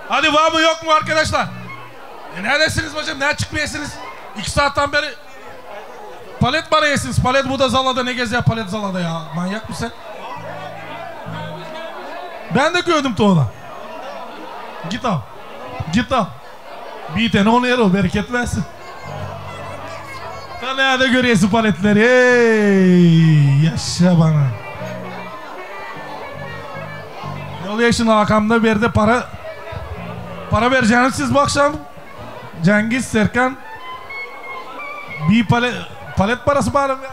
Hadi var mı yok mu arkadaşlar? Neredesiniz bacım? Ne çıkmayasınız? 2 saatten beri palet bana yesiniz. Palet burada Zala'da ne geziyor palet Zala'da ya? Manyak mısın? Ben de gördüm tuğla. Git al. Git al. Bir tane onu yer o bereket versin. Sen nerede görüyorsun paletleri? Hey, yaşa bana. Ne oluyor şimdi arkamda bir de para vereceğiniz siz bu akşam. Cengiz, Serkan. Bir palet parası bana ver.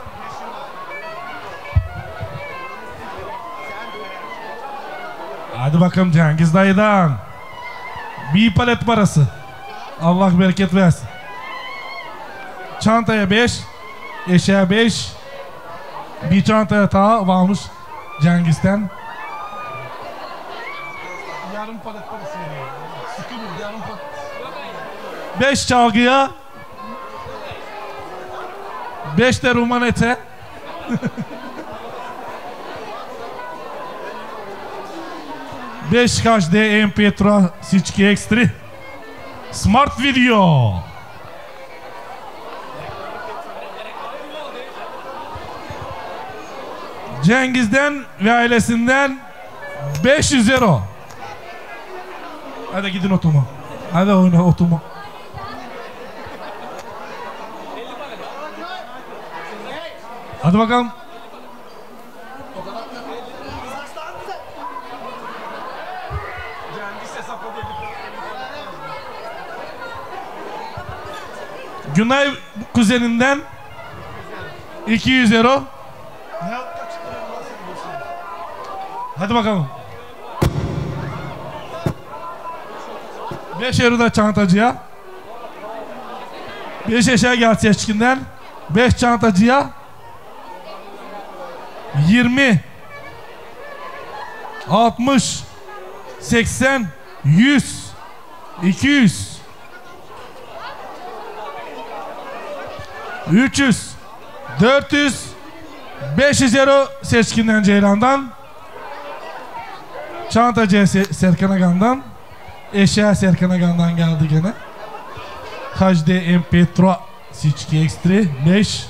Hadi bakalım Cengiz dayıdan. Bir palet parası. Allah bereket versin. Çantaya 5, eşeğe 5. Bir çantaya ta varmış Cengiz'den. Yarım palet parası veriyor. Sıkılır yarım palet. 5 çalgıya 5 de Rumanete. Beş HD MP3 Siçki Extra Smart Video. Cengiz'den ve ailesinden 500 euro. Hadi gidin oturma. Hadi oyna oturma. Hadi bakalım. Günay kuzeninden 200 euro. Hadi bakalım. 5 euro da çantacıya. 5 eşya gelsi seçkinden. 5 çantacıya. 20 60 80 100 200 300 400 500 euro seçkinden Ceylan'dan. Çantacıya Serkan Agan'dan. Eşya Serkan Agan'dan geldi gene. HD MP3 Siçki Extra 5.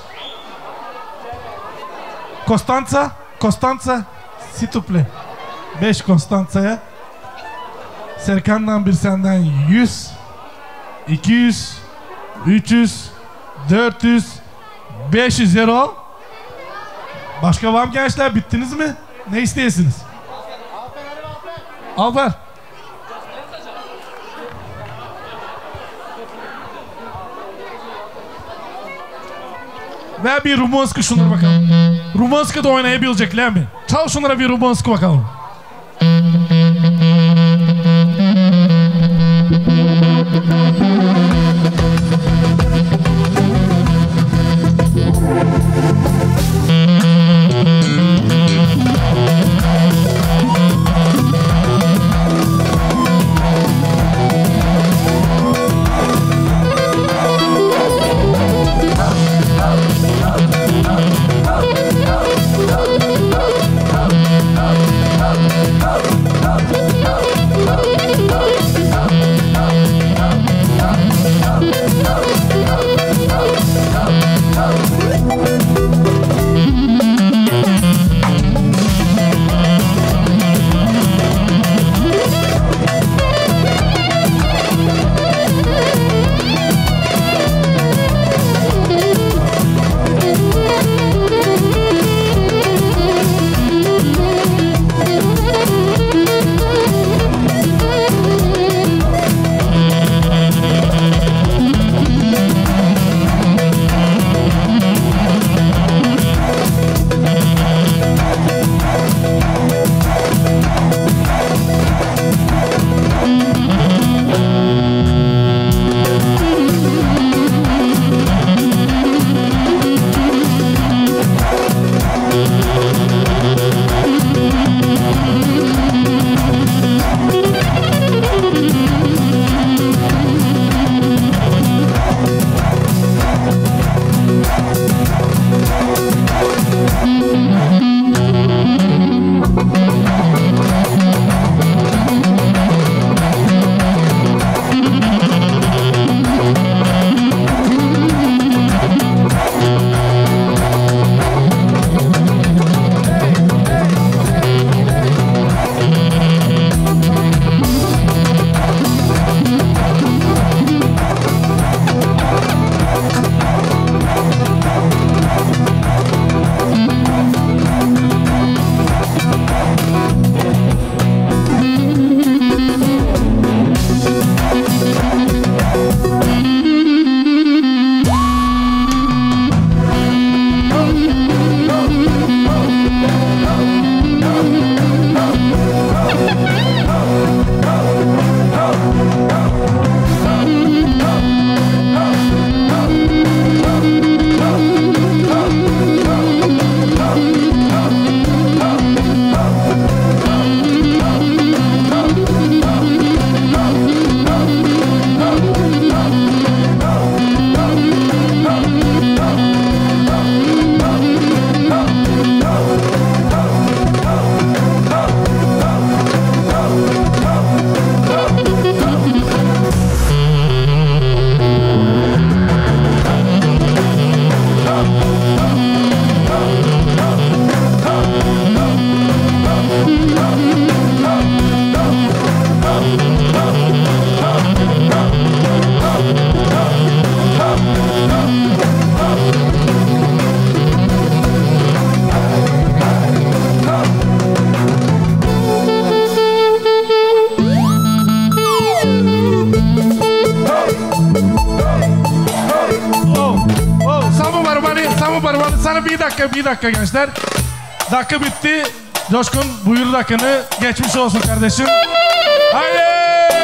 Konstanza s'il te plaît. 5 Konstanza'ya. Serkan'dan bir senden 100 200 300 400 500 euro. Başka var mı gençler? Bittiniz mi? Ne isteyesiniz? Alper. Ve bir Rumunski şunlara bakalım. Rumunski da oynayabilecekler mi? Çal şunlara bir Rumunski bakalım. bir dakika gençler. Dakika bitti. Coşkun buyur dakikanı. Geçmiş olsun kardeşim. Haydi.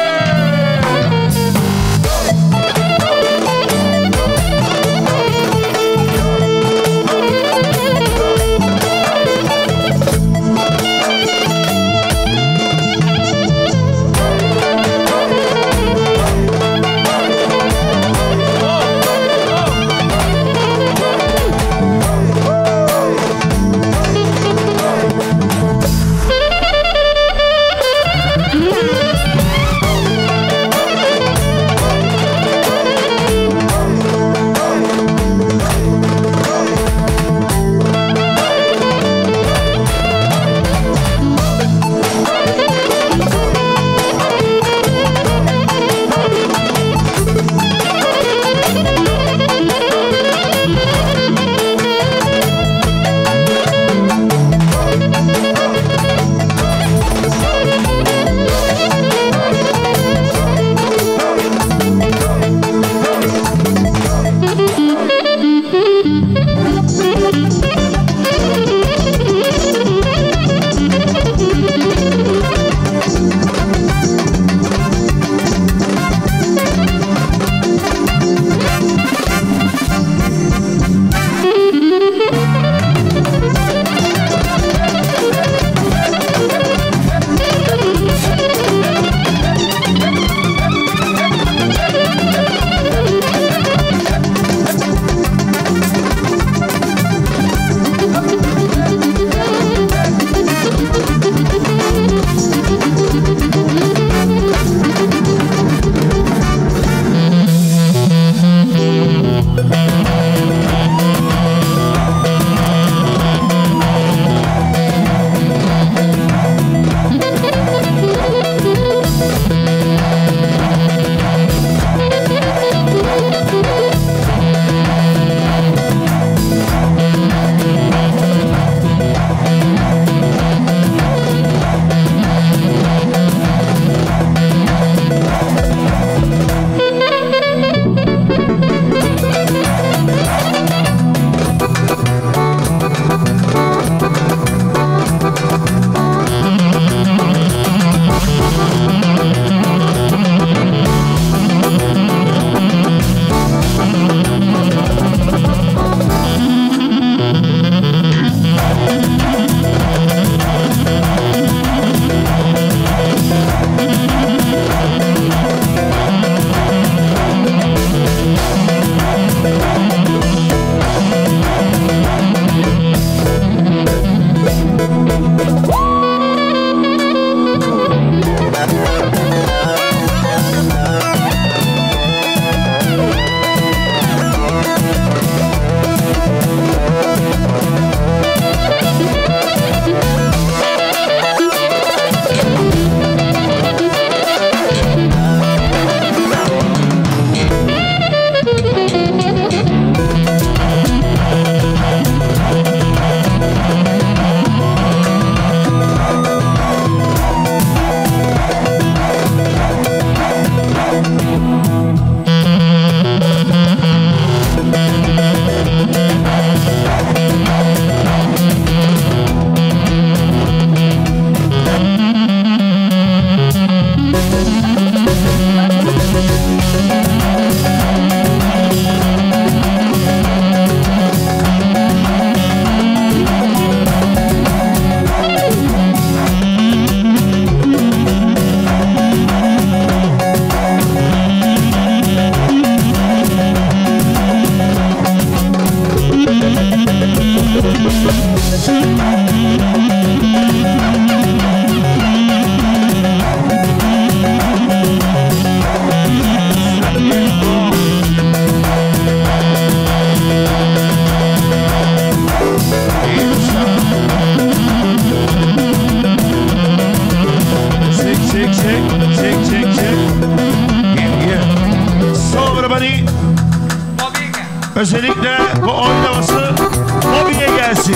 Özellikle bu oynaması Bobby'ye gelsin.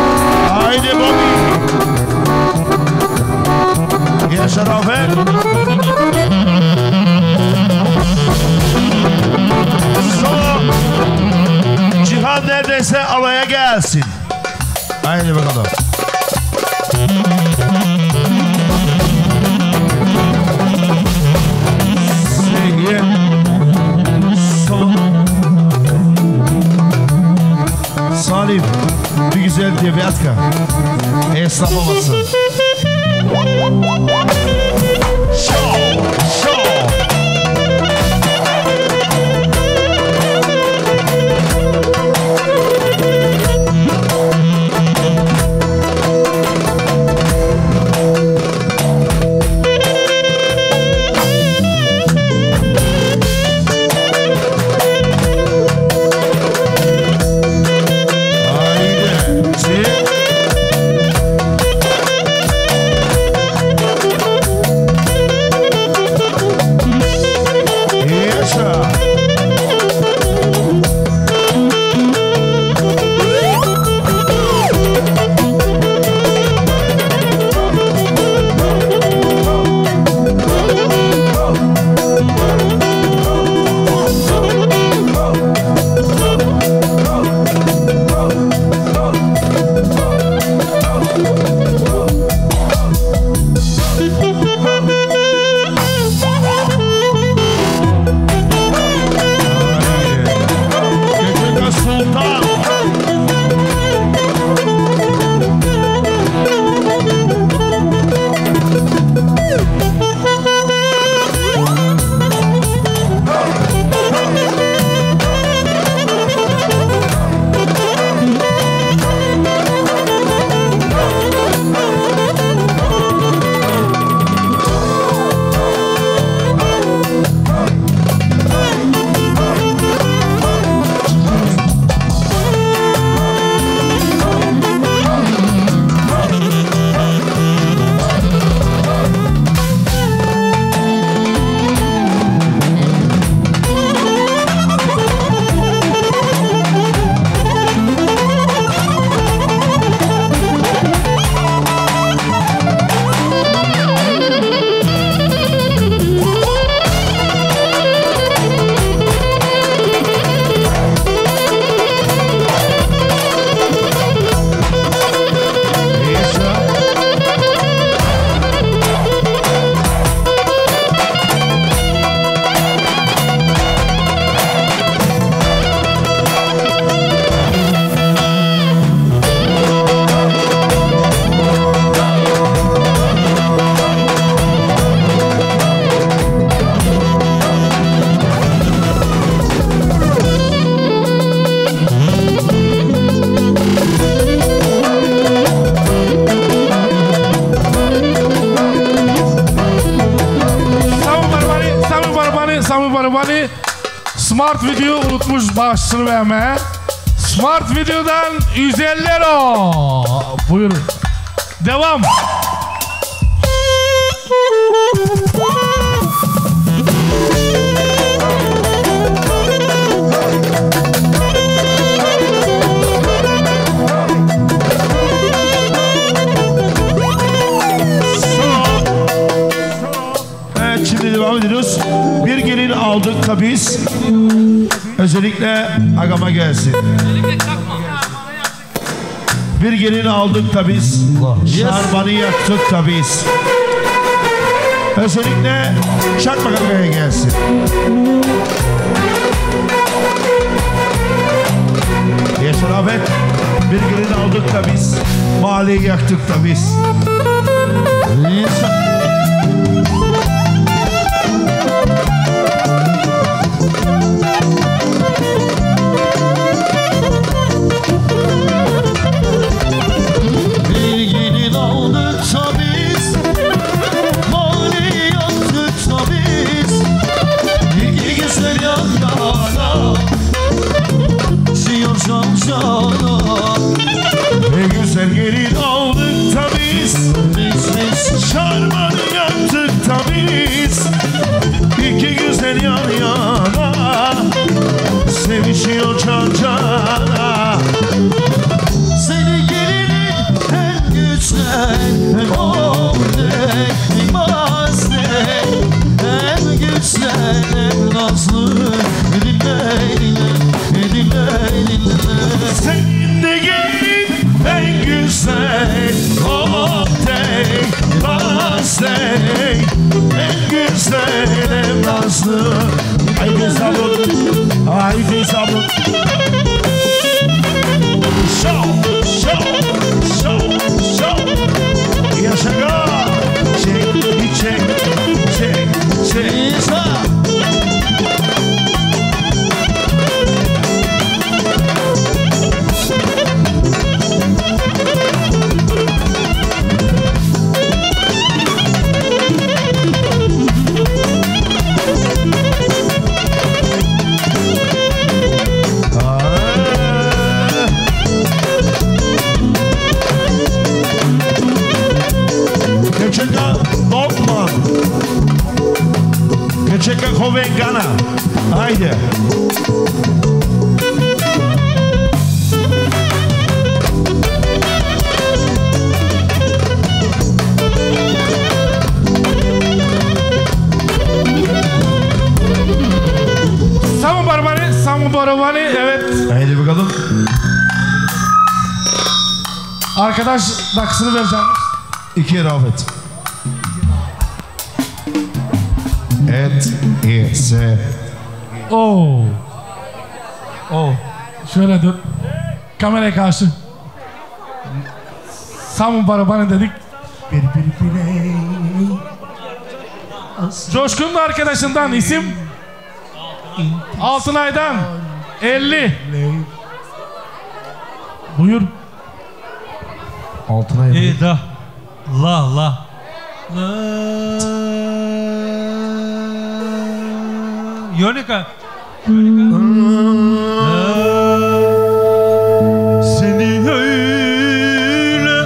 Haydi Bobby. Yaşar Afet. Son. Cihan neredeyse alaya gelsin. Haydi bakalım. Sevgi. Salim. Bir güzel девятка. Esnaf babası. Show. Smart Video unutmuş başını vermeye. Smart Video'dan 150 euro. Buyurun. Devam. Evet, şimdi devam ediyoruz. Bir gelin aldık da biz. Özellikle agama gelsin. Bir gelin aldık da biz. Şarbanı yaktık da biz. Özellikle Çakmakaga'ya gelsin. Yaşar Ahmet. Bir gelin aldık da biz. Mahalleyi yaktık da biz. Ne güzel gelin aldık da biz. Şarma gözlerim nazlı. Haydi sabun, haydi sabun. Show, show, show, show. Yaşa. Çek, çek, çek, çek. Geçeka Dortmund, Geçeka Kovengana. Haydi. Samu Baravani, evet. Haydi bakalım. Arkadaş dakısını vereceğim. 2 Rafet. Et, ise. Oo. Şöyle dön. Kameraya karşı. Samu Baravani dedik. Coşkun'un arkadaşından isim Altınay'dan 50. Buyur. Altınay. Da. La. Yonika. Seni öyle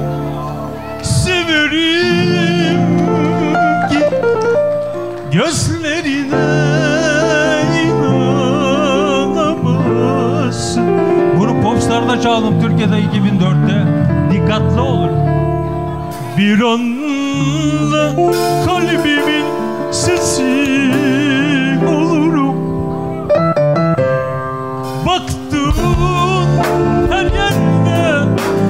severim ki gözlerine inanamazsın. Bunu Popstar'da çaldım Türkiye'de 2004'te. Dikkatli olun. Bir anda kalbimin sesi olurum. Baktığın her yerde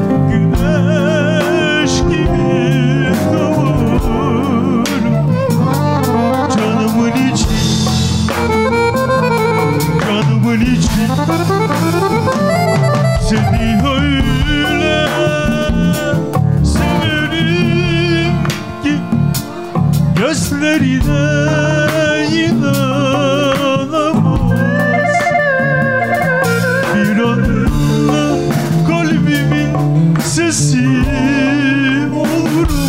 güneş gibi doğurum. Canımın içi, canımın içi seni öyle severim ki gözlerine inanamaz. Bir anda kalbimin sesi olurum.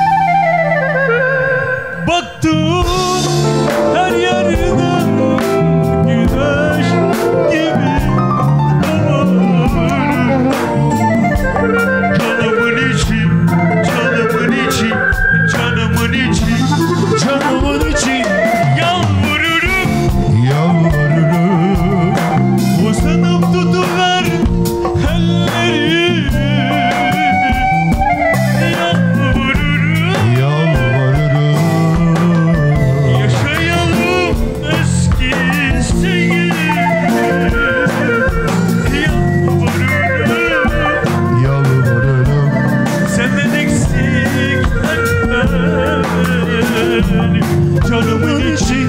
Baktım her yerden güneş gibi doğarım. Canımın içi, canımın içi, canımın içi, canımın içi yalvarırım, Yalvarırım. uzanıp tutuver ellerimi. Yalvarırım, Yalvarırım. yaşayalım eskisi gibi. Yalvarırım, Yalvarırım. senden eksik etmeyelim. Canımın içi,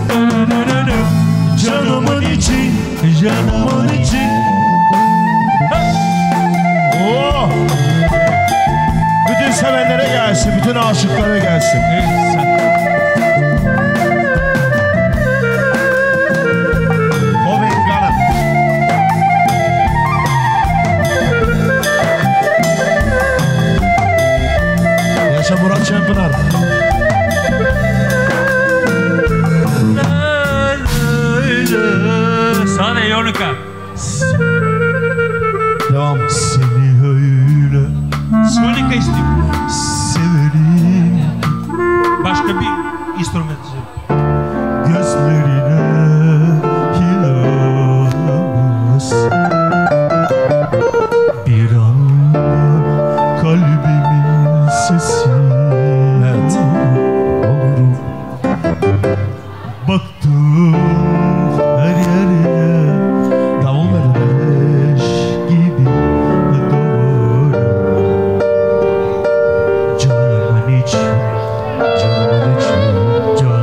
canımın içi, canımın içi. Oh! Bütün sevenlere gelsin, bütün aşıklara gelsin. Kovengana. Yaşa Murat Şempınar. Sana Yonika. Devam. Seni öyle Yonika istiyorum. Severim. Başka bir instrument istiyorum. Gözlerine inanamaz. Bir anda kalbimin sesi. Evet. Olurum. Baktım her yere Davul verin. güneş gibi doğurum. Canımın içi, canımın içi, canımın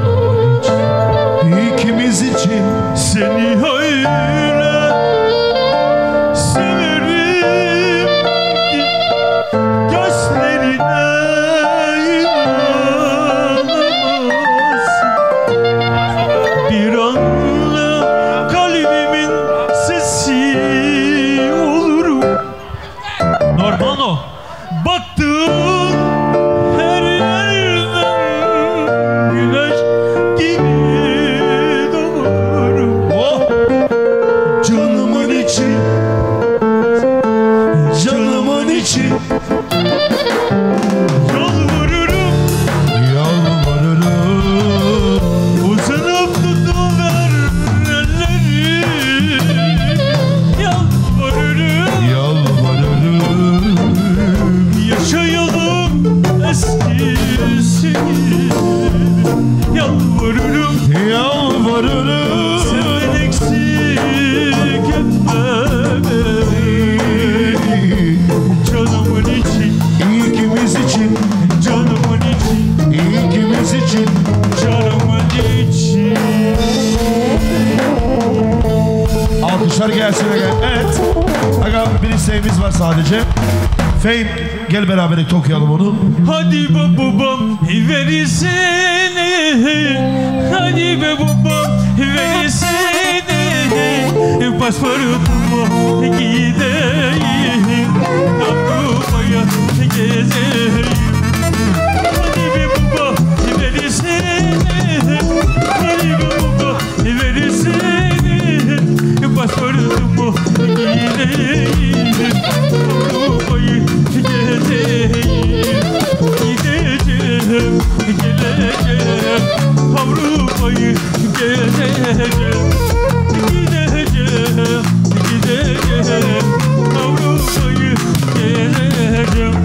yukarı gelsin aga. Evet. Aga bir isteğimiz var sadece. Fame gel beraber okuyalım onu. Hadi be babam verisene, hadi be babam verisene, pasportumu gideyim, Avrupa'ya gezeyim. Hadi be babam verisene, hadi be babam verisene, pasportumu gideyim, Avrupa'yı gideceğim, geleceğim, Avrupa'yı gezeceğim, gideceğim, Avrupa'yı gezeceğim.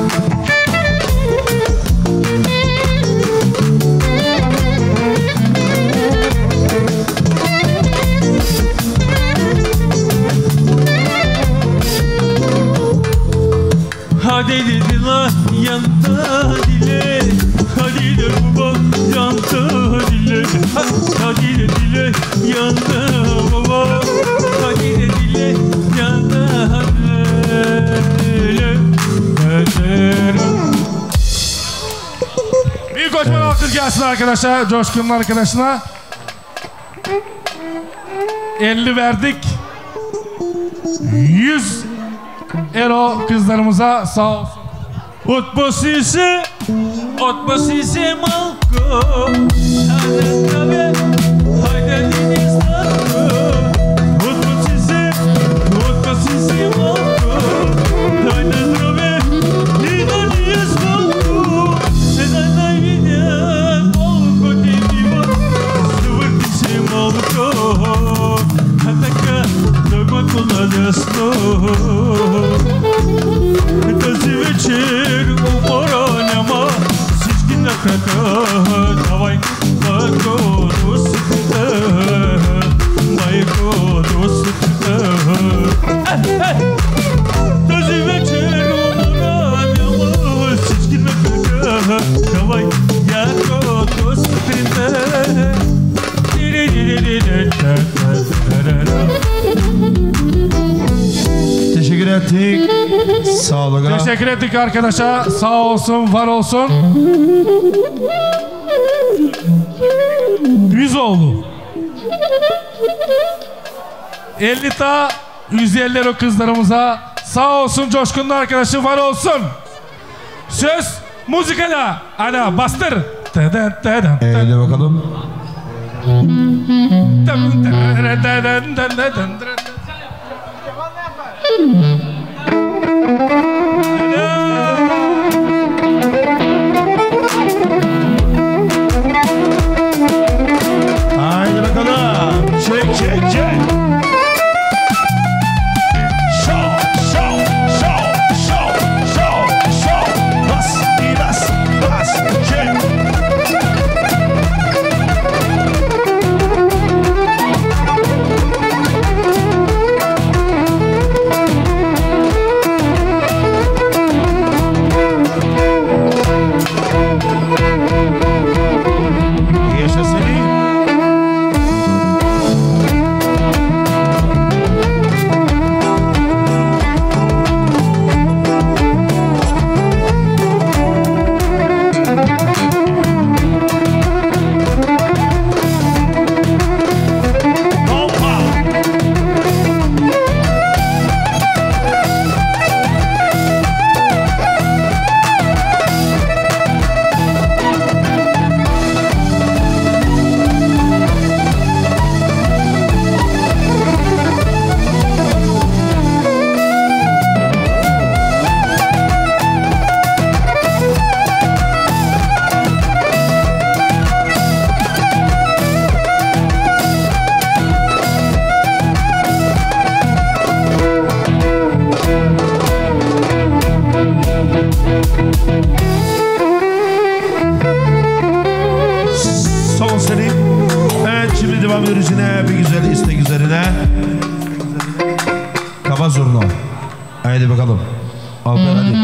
Hadi dediler yanda dile, hadi de babam yanda dile, hadi dediler yanda babam, hadi dediler yanda dile. Bir kocaman alkış gelsin arkadaşlar. Coşkun'un arkadaşına. 50 verdik. 100 euro kızlarımıza sağ olsun. Отпусися, отпусися малко, хайде здраве, хайде дени сладко. Отпусися малко, хайде здраве, и дени сладко. Дай видя колко ти бива, завърти се малко, а така дълбоко надясно. Тази вечер умора няма, всички на крака, давай майко до сутринта, майко до сутринта. Тази вечер умора няма, всички на крака, давай яко до сутринта. Teşekkür ettik. Sağ ol aga. Teşekkür ettik arkadaşa. Sağ olsun, var olsun. 100 oldu. 50 ta 150 euro kızlarımıza. Sağ olsun Coşkun'un arkadaşı, var olsun. Söz müzikala. Ana bastır. Hadi bakalım. Haydi bakalım. Çek çek çek. Show show show show show show. Bas bas bas çek. Son seri. Evet, şimdi devam ediyoruz yine bir güzel istek üzerine. Kafa zurna. Haydi bakalım. Al ben hadi.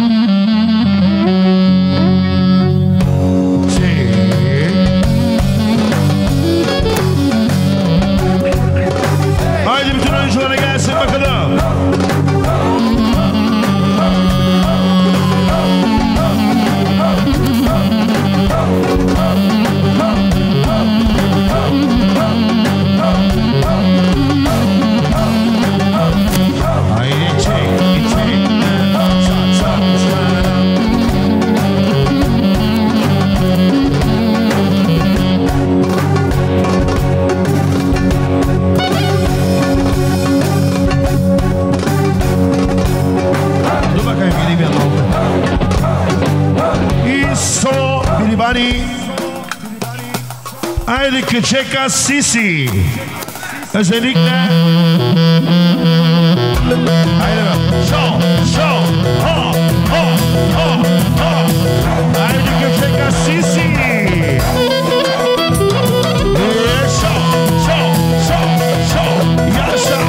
Haydi bütün oyunculara gelsin. Haydi Küçeka Sisi. Özellikle haydi bak. Show, show. Ha, ha, ha, ha. Haydi Küçeka Sisi. Show, show, show, show. Yaşa.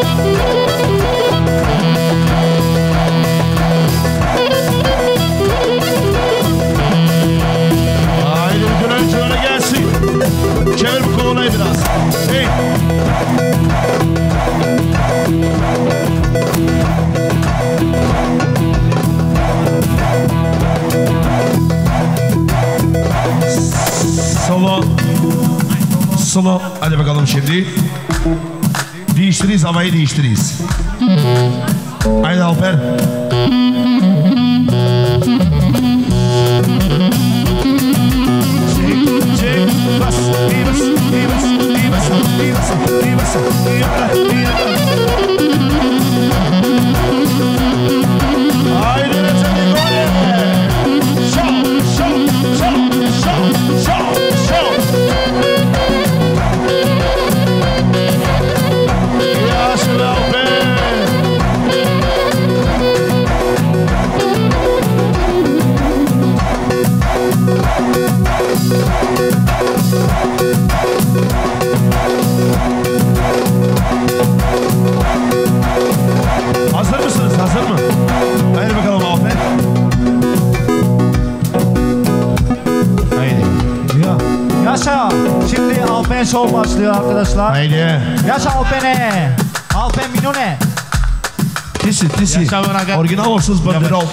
Haydi bir önce gelsin. Çevir bu kolayı biraz. Hey. Solo. Solo. Hadi bakalım şimdi. Değiştiririz, havayı değiştiririz. Haydi Alper. Çek, bas, bas, bas, bas, bas, haydi Recep İvedik. Show, show, show, show, show, show. Yaşa Alper. Hazır mısınız? Hazır mı? Haydi bakalım Alper. Haydi. Ya. Yaşa. Şimdi Alpen Show başlıyor arkadaşlar. Haydi. Yaşa Alpen'e. Alpen Minone. Tisi. Orijinal olsun banderol.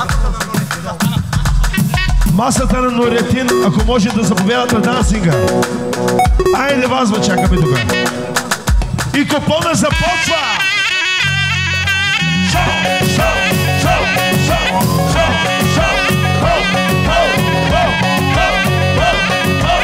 Масата на Nurettin, ако може да заповядат на дансинга. Айде вас, бе, чакаме тук. И купона започва! Шоу, шоу, шоу, шоу, шоу, шоу, хоу, хоу, хоу, хоу, хоу, хоу,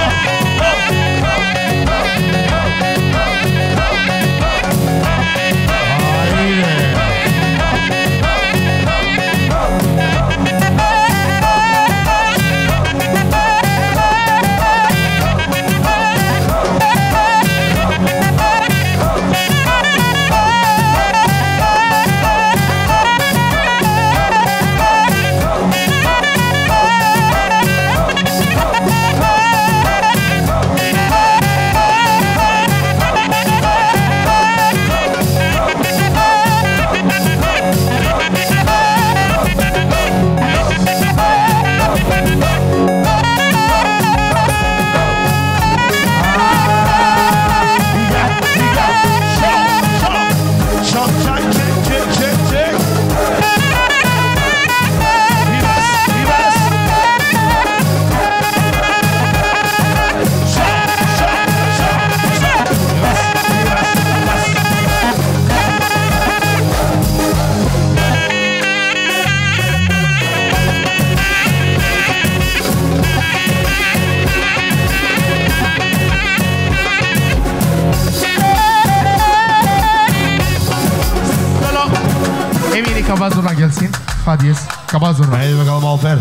Kaba zurna gelsin. Fadiyes. Kaba zurna. Haydi bakalım Alper.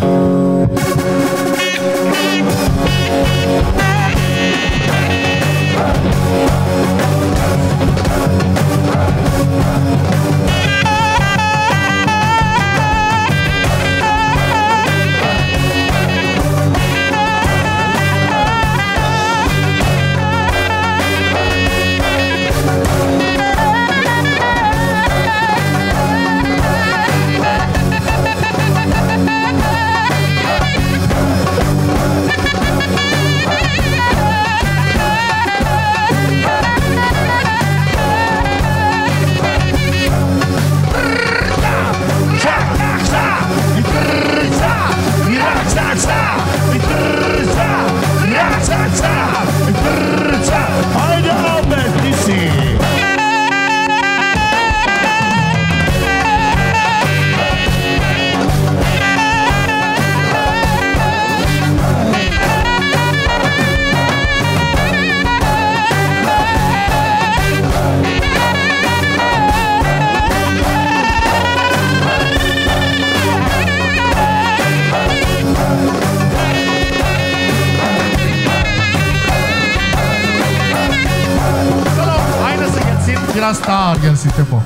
biraz star gelsin tempo.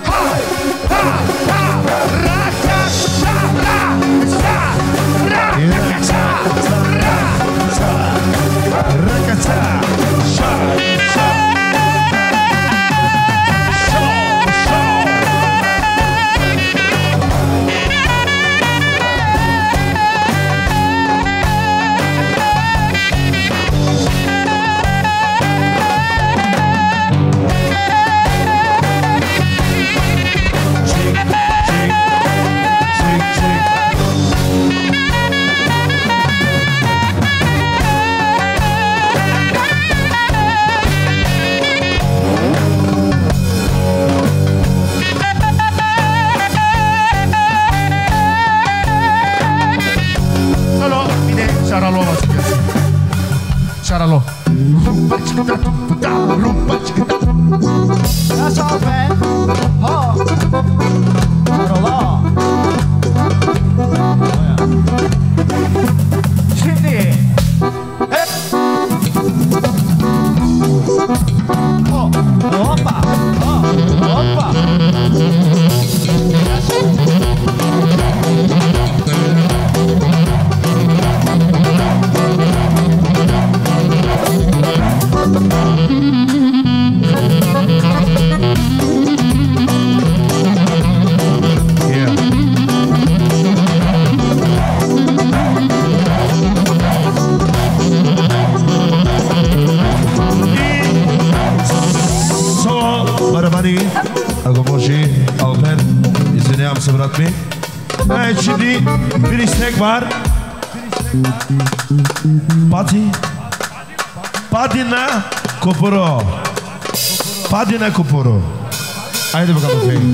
Şaralo olası gelsin. Şaralo. Yaşa Alpen. Ha. Parola. Şimdi. Hep. Hoppa. Hoppa. Ako može, Alpen, izvinjavam se brat mi. Şimdi bir istek var. Padina Kupuro. Padina Kupuro. Haydi bakalım okey.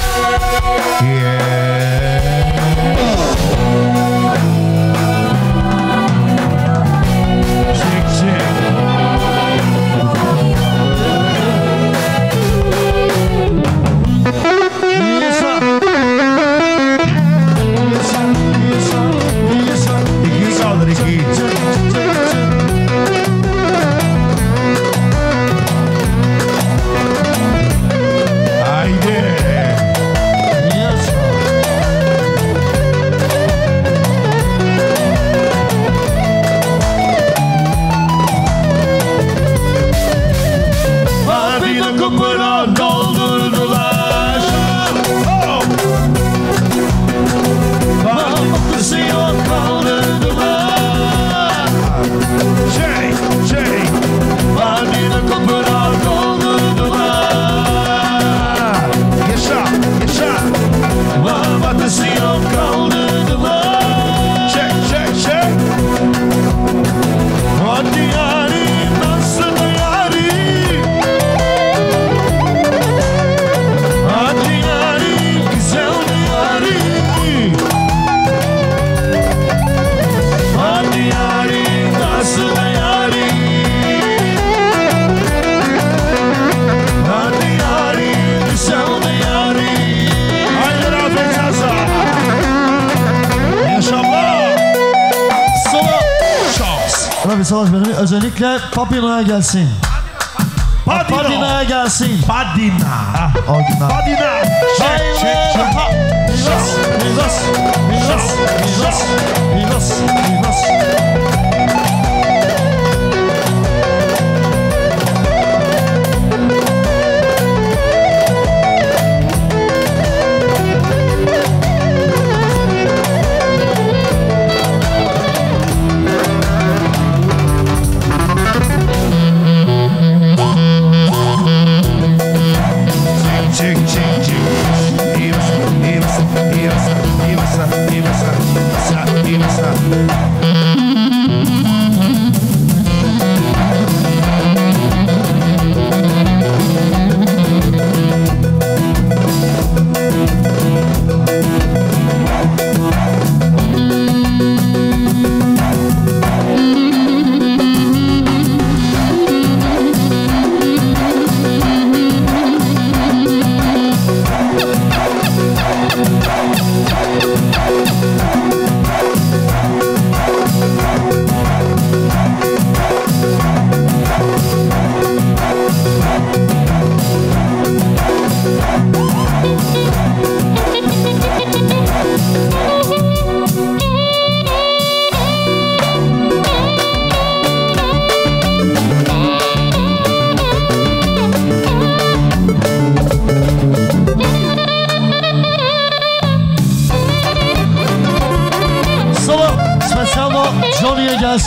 Savaş benim özellikle Papina'ya gelsin. Padina'ya gelsin. Padina. Padina.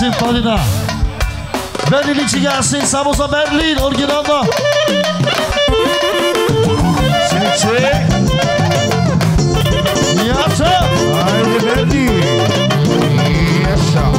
gelsin Fadina. Berlin için gelsin. Samosa Berlin orijinalda. Çek. Yaşa. Haydi Berlin. Yaşa.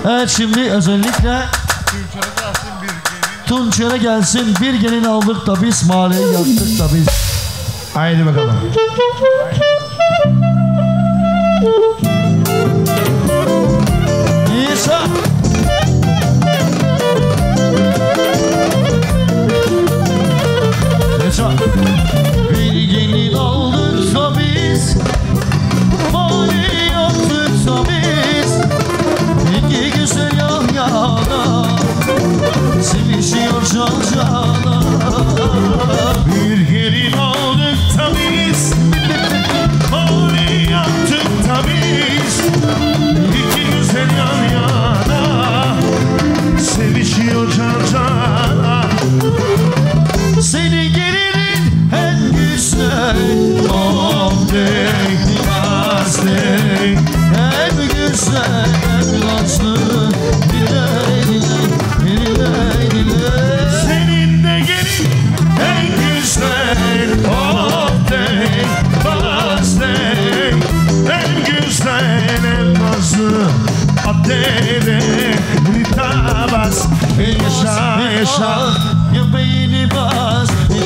Evet şimdi özellikle Tunçer'e gelsin bir gelin aldık da biz mahalleyi yaktık da biz. Haydi bakalım. İsa. İsa. Bir gelin aldık da biz mahalleyi yaktık da biz. İki güzel yan yana sevişiyor can cana. Bir gelin aldık da biz, mahalleyi yaktık da biz. İki güzel yan yana sevişiyor can cana. Seni gelinin en güzel omdek dimazdik. En güzel en nazlı dile dile dile. Senin de gelin en güzel omdek dimazdik. En güzel en nazlı adede ritabas. Yaşa yaşa. Ya beyni bas,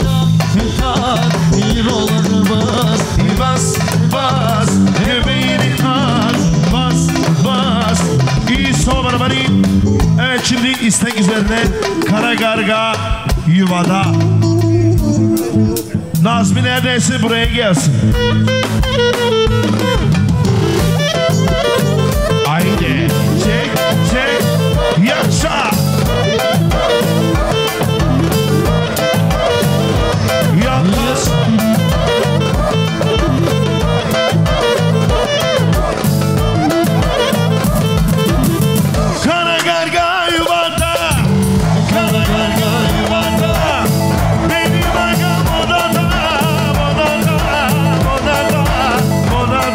bir olanı bas. Bas bas bebeğini al. Bas bas. İyi sonra bari. Evet şimdi istek üzerine Kara Karga yuvada. Nazmi neredeyse buraya gelsin. Haydi çek çek yaşa. Yapmaz. Kara Karga yuvada, Kara Karga yuvada. Benim agam odada, odada, odada, odada.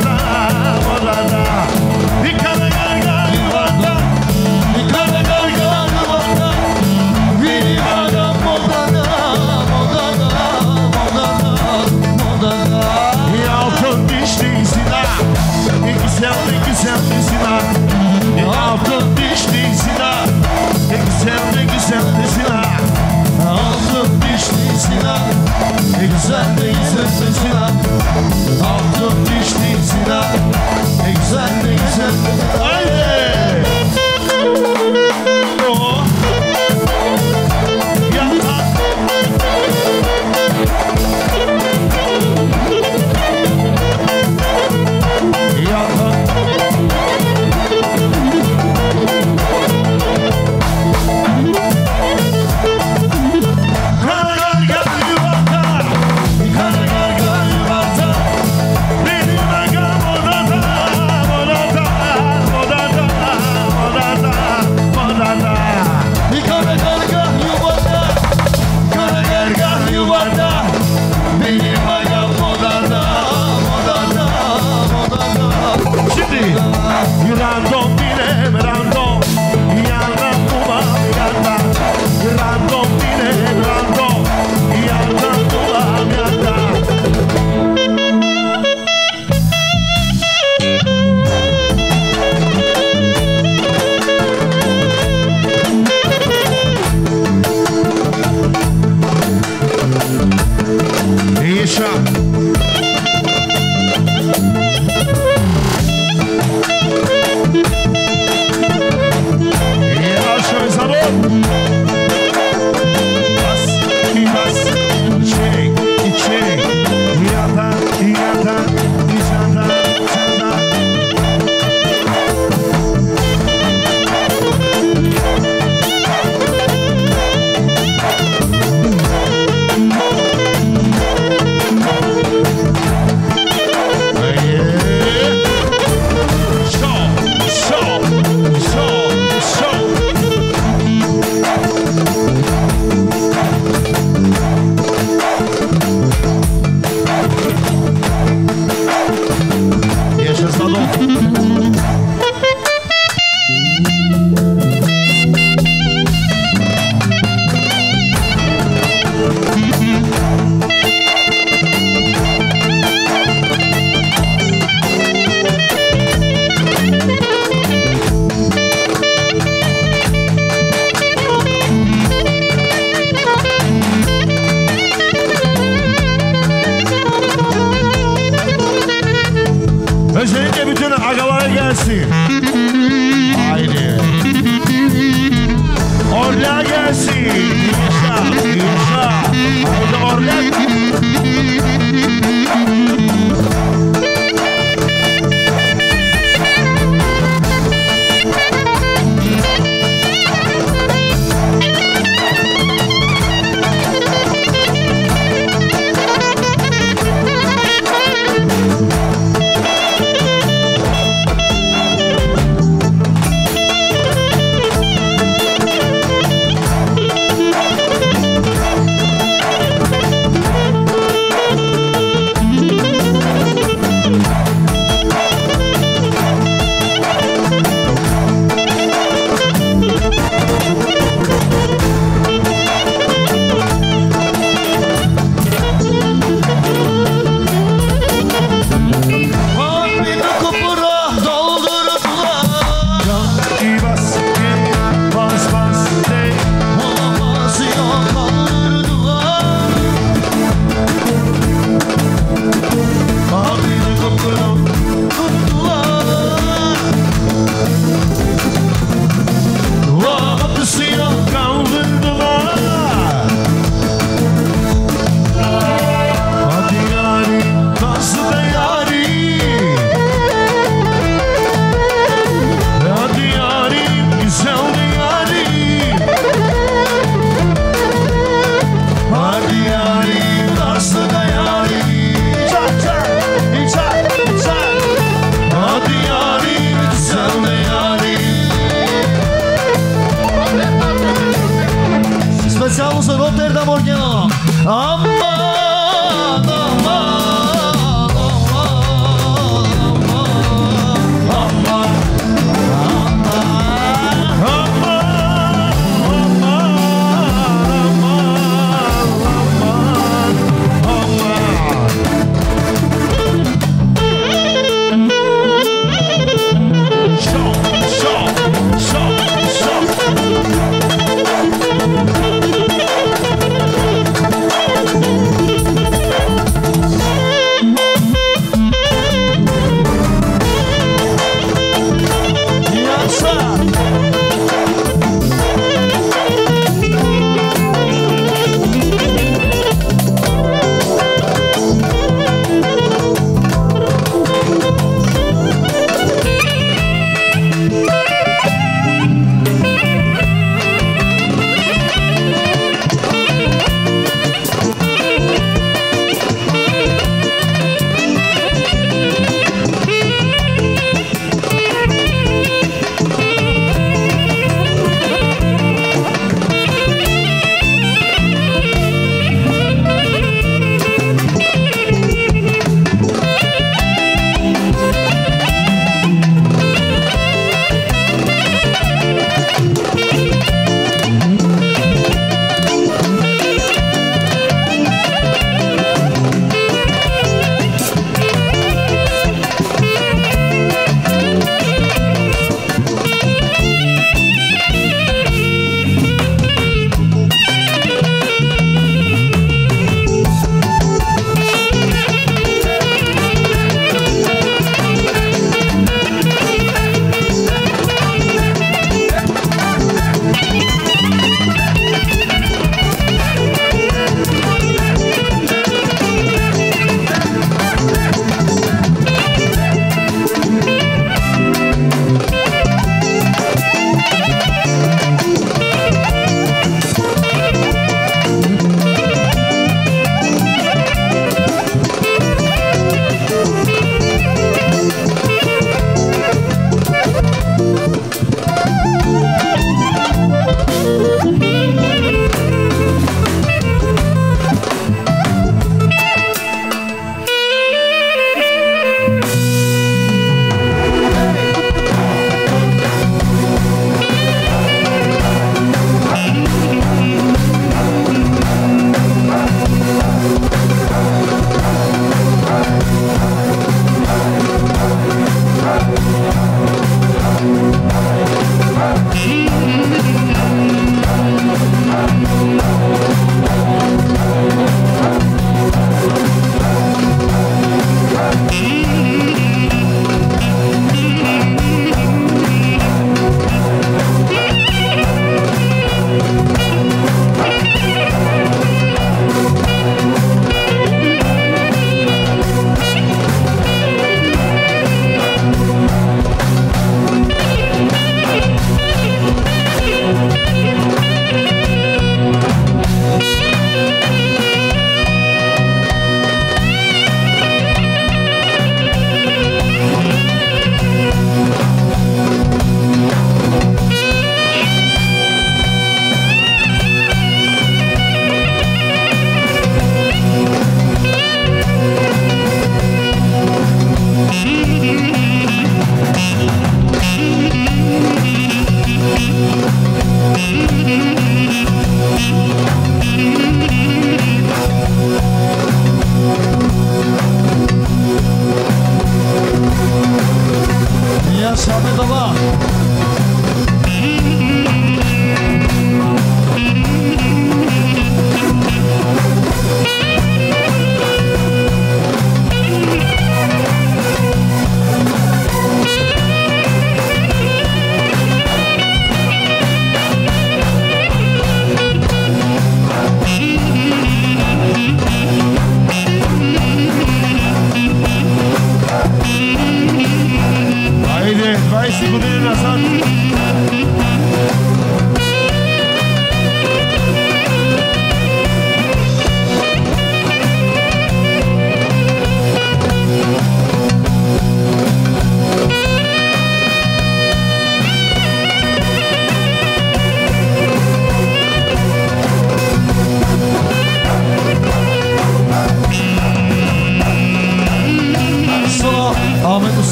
olsun Rotterdam Orgenal. Aman aman.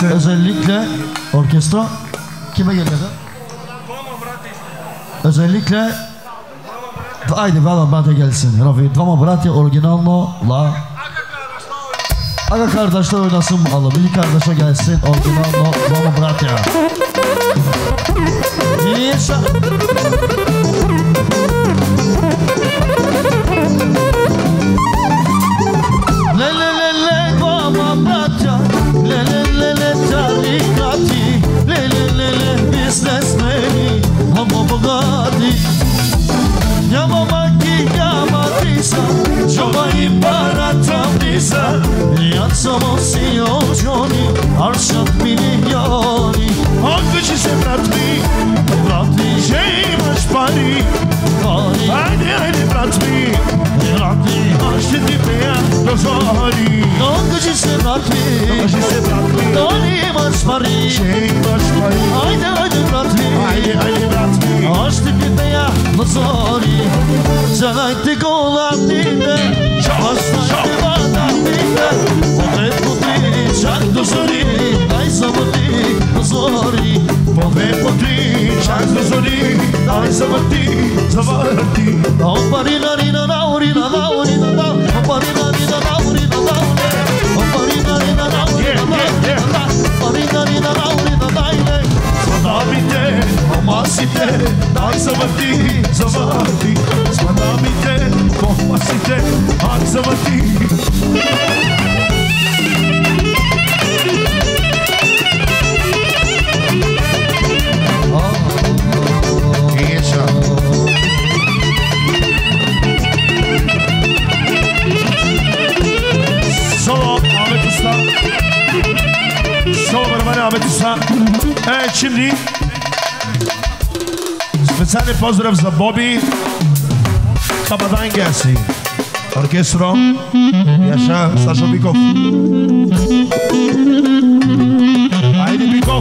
gelsin. Özellikle orkestra kime geliyor? Özellikle haydi valla bana gelsin. Rafi Dvama Bratya orijinalno la Aga kardeşler oynasın bakalım. İlk kardeşe gelsin orijinalno Dvama Bratya. Niyeyse Le le le le Dvama Bratya Le le le le tarikati Le le le le biznesmeni Hama bogati Yamamaki yamatisa Jova imparatamisa Yatsamos yojoni Arşat milyoni Hangi se bratmi? Brati Şeymiş pari. Pari Haydi haydi bratmi. Brati Açtı dipeya dozori. Hangi se brati Hangi se bratmi? Doni maç pari Şeymiş pari. Haydi haydi brati Haydi haydi bratmi. Açtı gideya nazari Zanaytti kolan dinde Hastaydı bana dinde Odet putri çak dozori Daj zamati nazari Pove potri, čak dozori. Daj zavati, zavarti. Omparina rina naurina naurina na Omparina rina naurina naurina Omparina rina naurina naurina Omparina rina naurina naurina Svanamite, omasite. Daj zavati, zavarti. Svanamite, omasite. Daj zavati. Solo Ahmet Usta. Solo barabani Ahmet Usta. Evet şimdi specjalni pozdrav za Bobby. Kabadan gelsin. Orkestro. Yaşa Sašo Bikov. Haydi Bikov.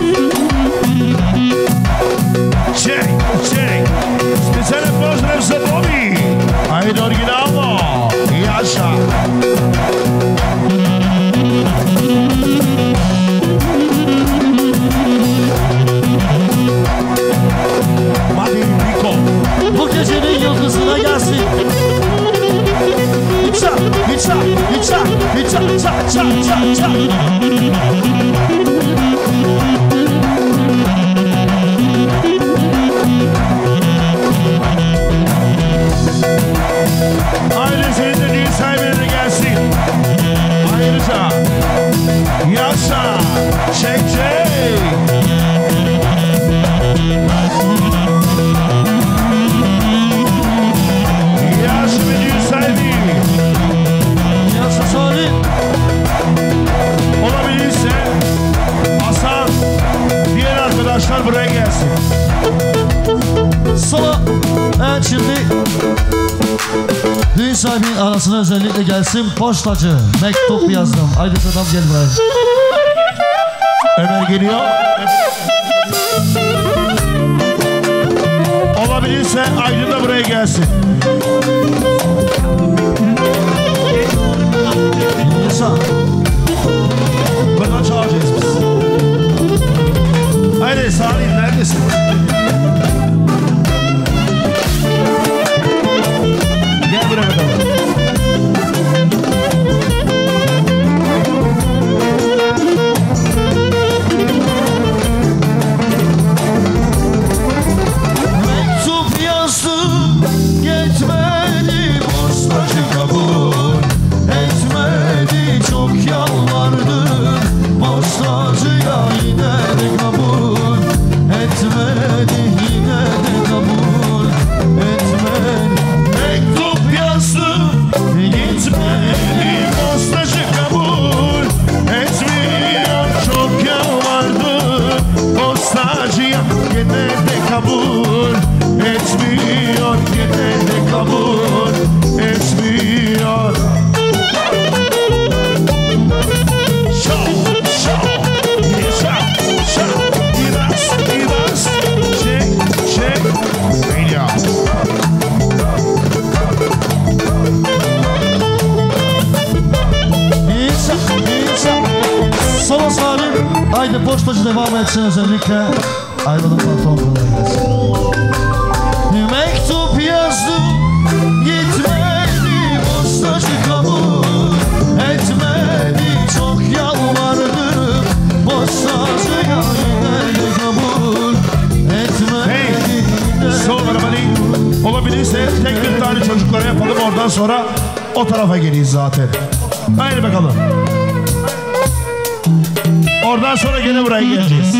Ček, ček. Specjalni pozdrav za Bobby. Haydi originalno. Yaşa. Hadi Bikov. Bu gecenin yıldızına gelsin İça, İça, İça, İça, ça, ça, ça, ça Ailesinin de düğün sahibine gelsin. Ayrıca yaşa, çek çek. Yaşa ve düğün sahibi. Yaşa Salih Olabilirse Hasan, diğer arkadaşlar buraya gelsin. Sana evet şimdi düğün sahibinin anasına özellikle gelsin postacı mektup yazdım haydi adam gel buraya Ömer geliyor. Olabilirse Aydın da buraya gelsin. Yaşa Buradan çağıracağız biz. Haydi Salih neredesin? Gel buraya bakalım. mektup yazdım yetmedi postacı kabul etmedi çok yalvardım postacıya yine kabul etmedi devam etsin özellikle. Ayrılın patron kolay gelsin. Mektup yazdım, gitmedi, postacı kabul etmedi. Çok yalvardım, postacıya giderdi kabul etmedi. Sonra beni olabilirse tek bir tane çocuklara yapalım, oradan sonra o tarafa geliyiz zaten. Haydi bakalım. Oradan sonra gene buraya geleceğiz.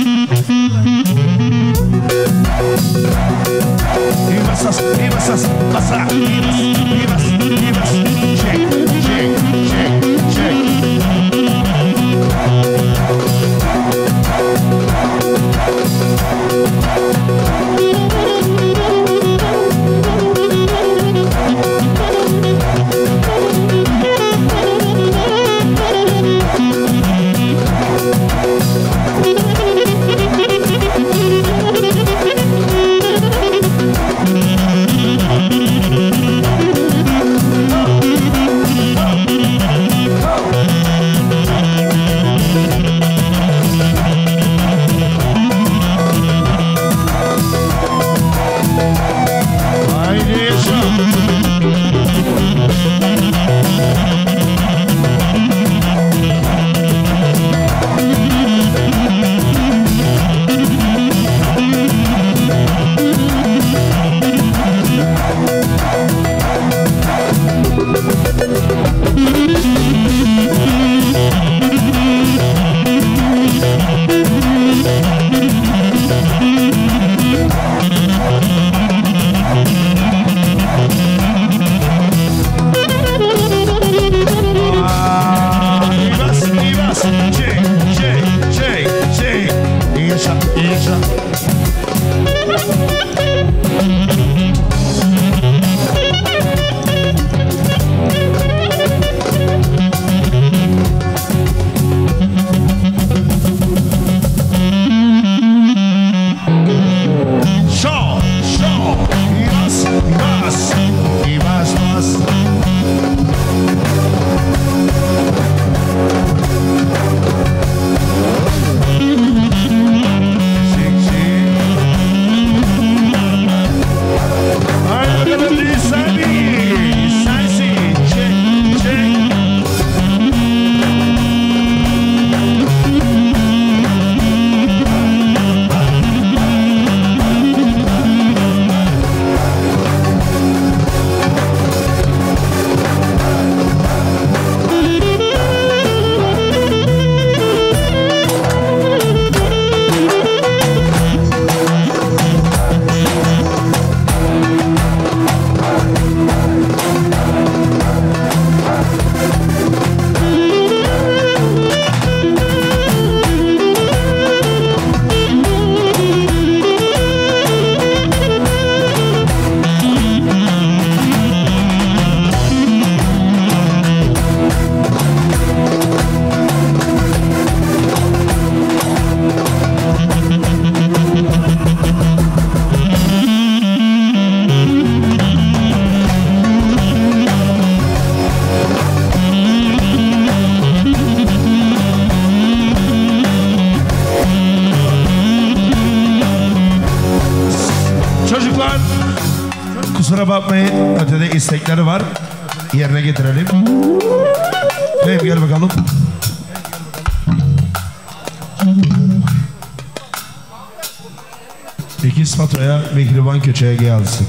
İyi basas, iyi basas, basa, iyi bas, iyi bas, iyi bas. Çek, çek, çek, çek. Kusura bakmayın, ötede istekleri var. Yerine getirelim. Hey, gel bakalım. İkiz Fato'ya Mihriban Köçe'ye gelsin.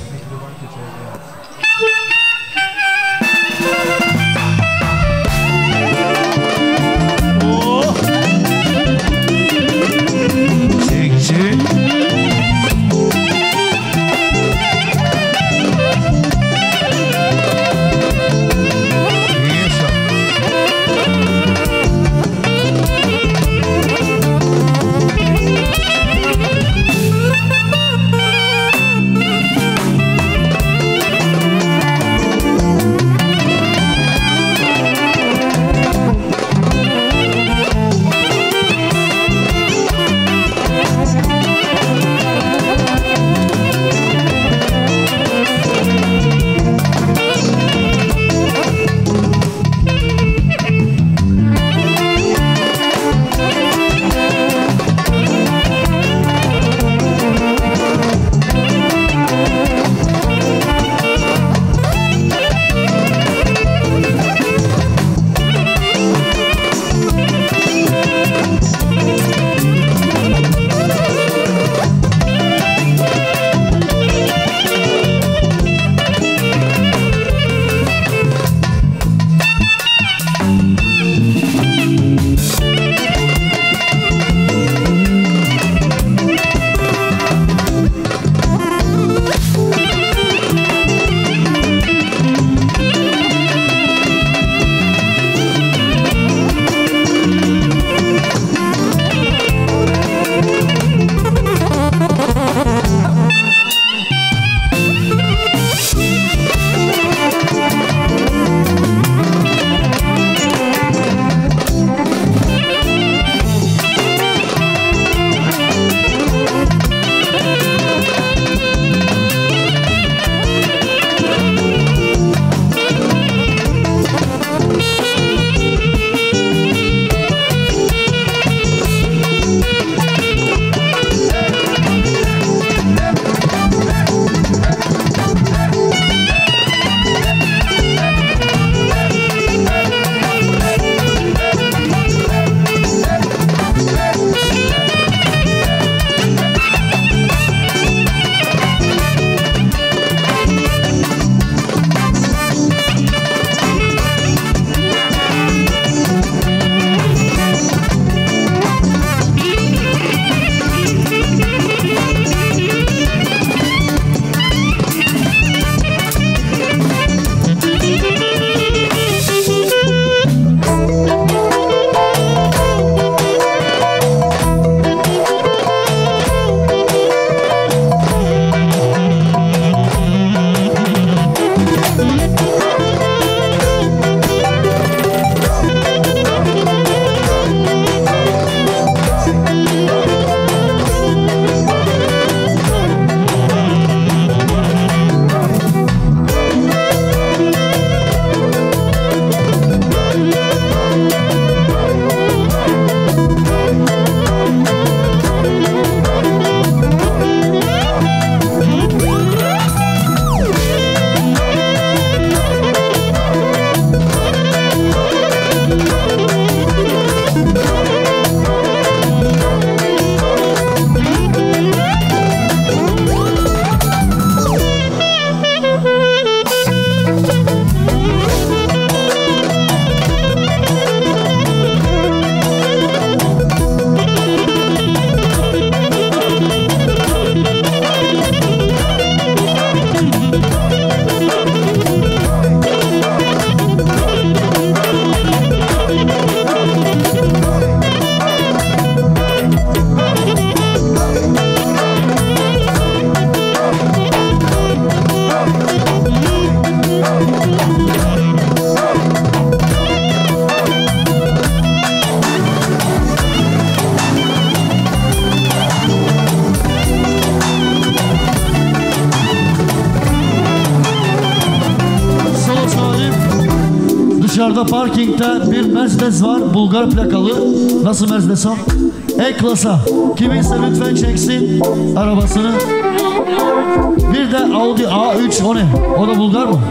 Yukarıda parkingde bir Mercedes var. Bulgar plakalı. Nasıl Mercedes o? E-klasa. Kiminse lütfen çeksin arabasını. Bir de Audi A3. O ne? O da Bulgar mı?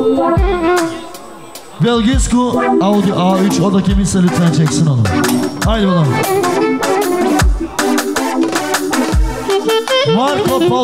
Belgisku Audi A3. O da kiminse lütfen çeksin onu. Haydi bakalım. Marco Polo.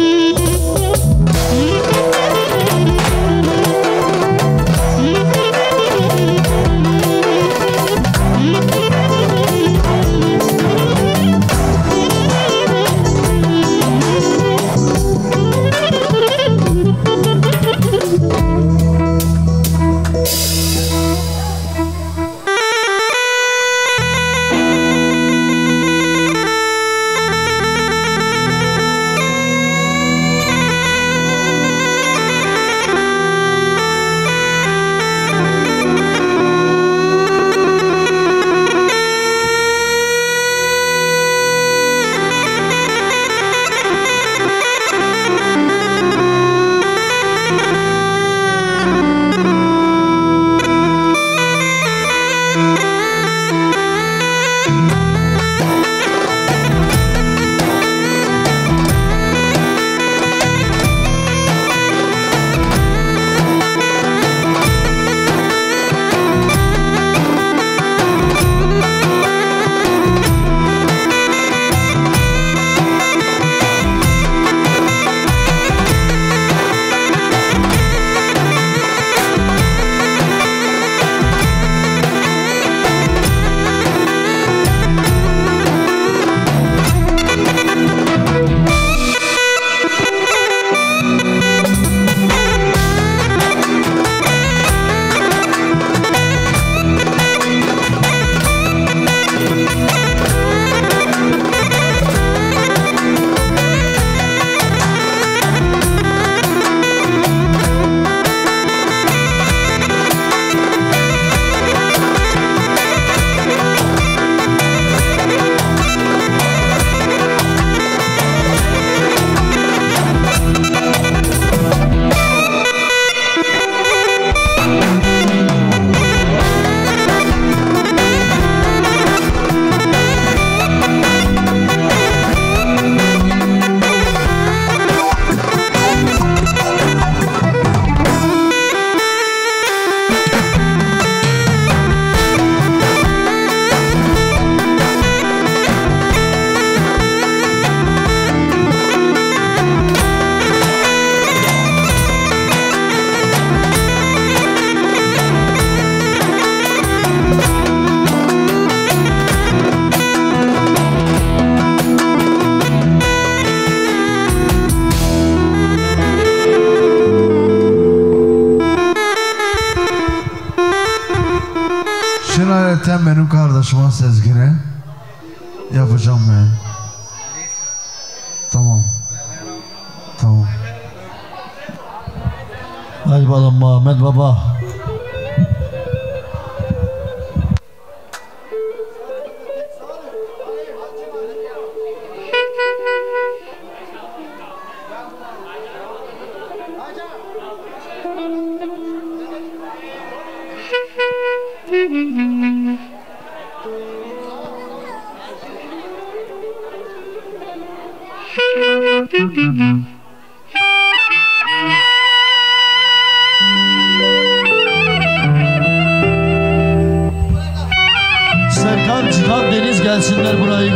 Şinayeten benim kardeşime Sezgin'e yapacağım ben. Tamam. Tamam. Haydi bakalım Muhammed Baba. Serkan, Cihan, Deniz gelsinler burayı.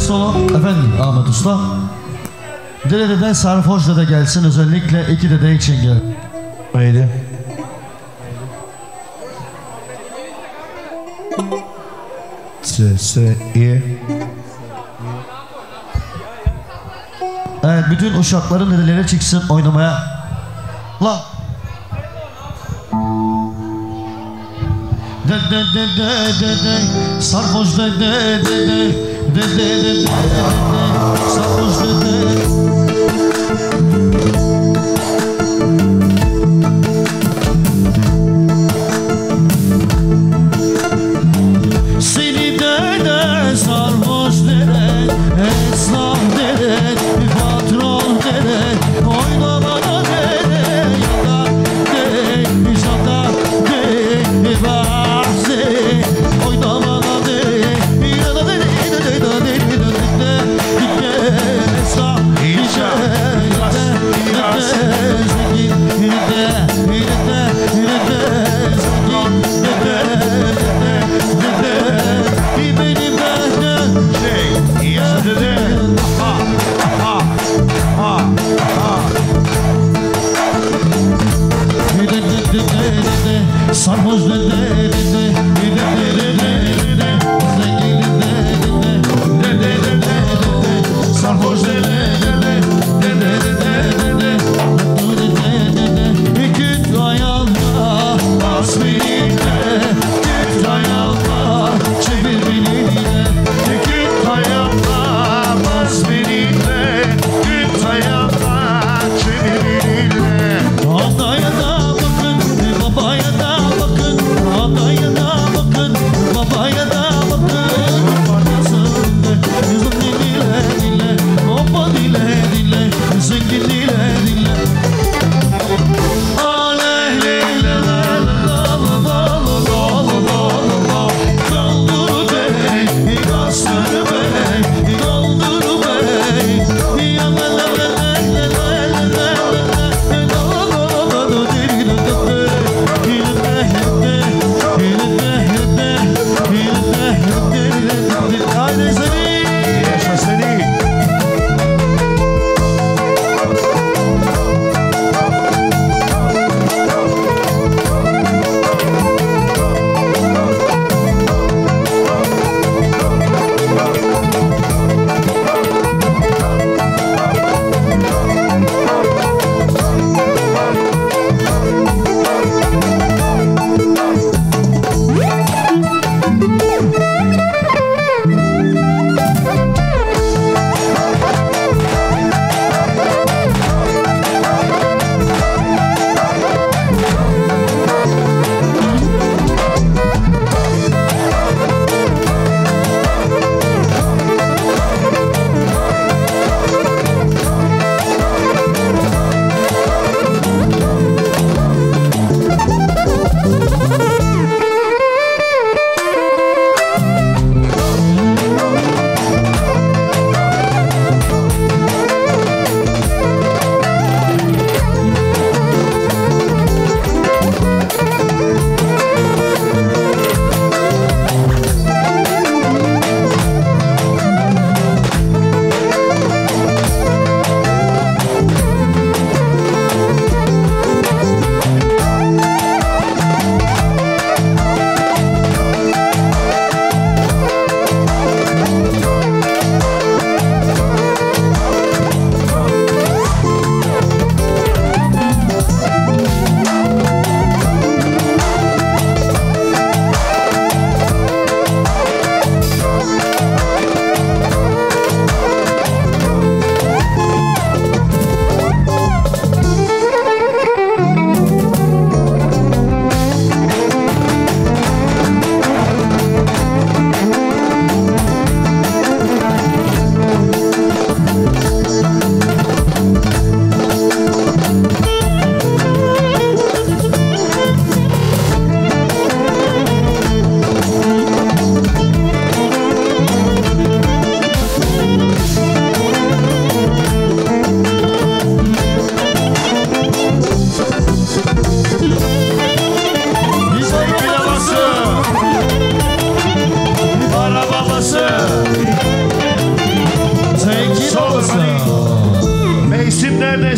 solo. Efendim Ahmet Usta. Dede sarhoş dede gelsin, özellikle iki dede için gel. Haydi. İyi. Evet, bütün uşakların dedeleri çıksın oynamaya. La. Dede sarhoş dede sarhoş dede. Seni dede sarhoş dede, esnaf dede, patron dede, oyna bana dede, yada dede, jada dede, bahse, oyna bana dede, yada dede, dede, dede, dede, esnaf sarhoş sarhoş küt ayağında bas benimle, küt ayağında çevir benimle, küt ayağında bas benimle, küt ayağında çevir benimle. Adaya da bakın, babaya da bakın, adaya da bakın, babaya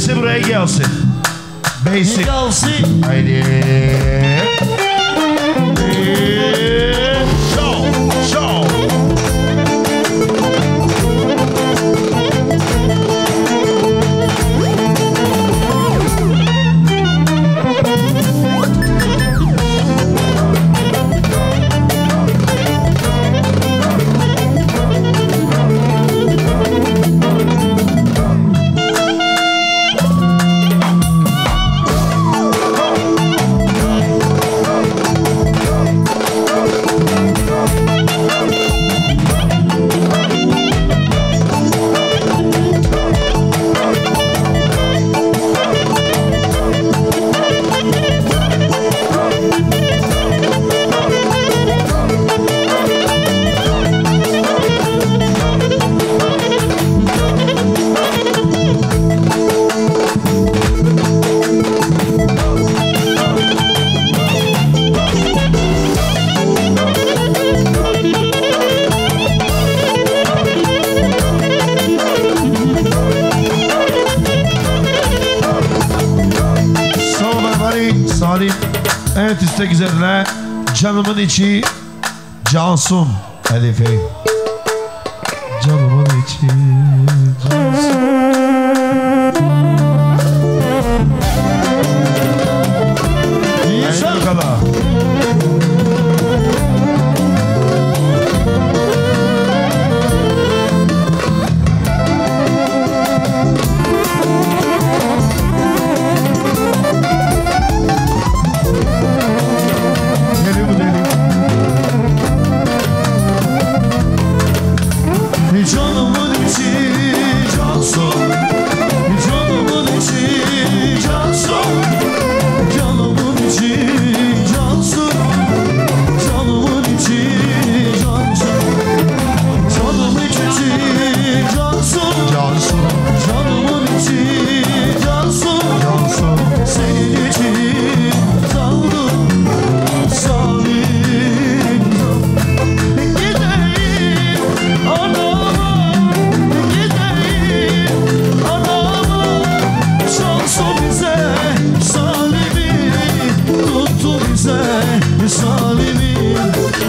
Hepsi buraya gelsin. Basic. Gelsin. Haydi. Show. Show. Evet, istek üzerine canımın içi Cansun Elifi. Canımın içi Cansun. Haydi bakalım. Canımın içi Cansun, canımın içi Cansun, canımın içi Cansun, canımın içi Cansun, canımın içi Cansun, Cansun, canımın içi Cansun, Cansun, senin için kaldım salim, gideyim ana. Salimin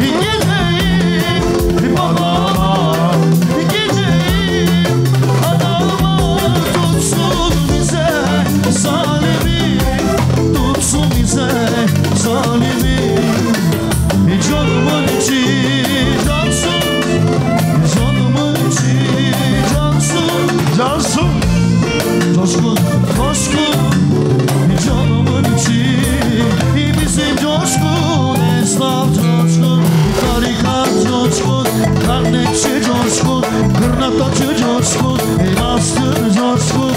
gideyim babama, gideyim adama, tutsun bize Salimin, tutsun bize Salimin. Canımın içi Cansun, canımın içi Cansun, Cansun, coşkun, coşkun, canımın içi bizim coşkun, esnaf coşkun, tarikat coşkun, karnekçi coşkun, kırnaktaçı coşkun, elastır coşkun.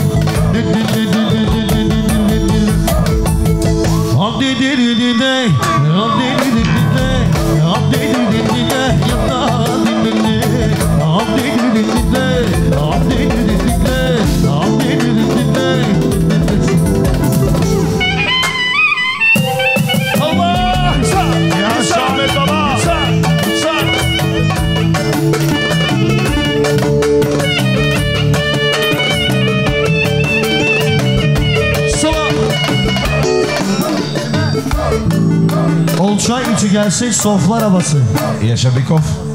Hamdi dili dile, hamdi dili dile, hamdi dili dile, hamdi dili dile, hamdi dili dile, hamdi dili dile, hamdi dili dile. Ahmet Baba. Olçay içi gelsin, soflar havası. Yaşa Bikov.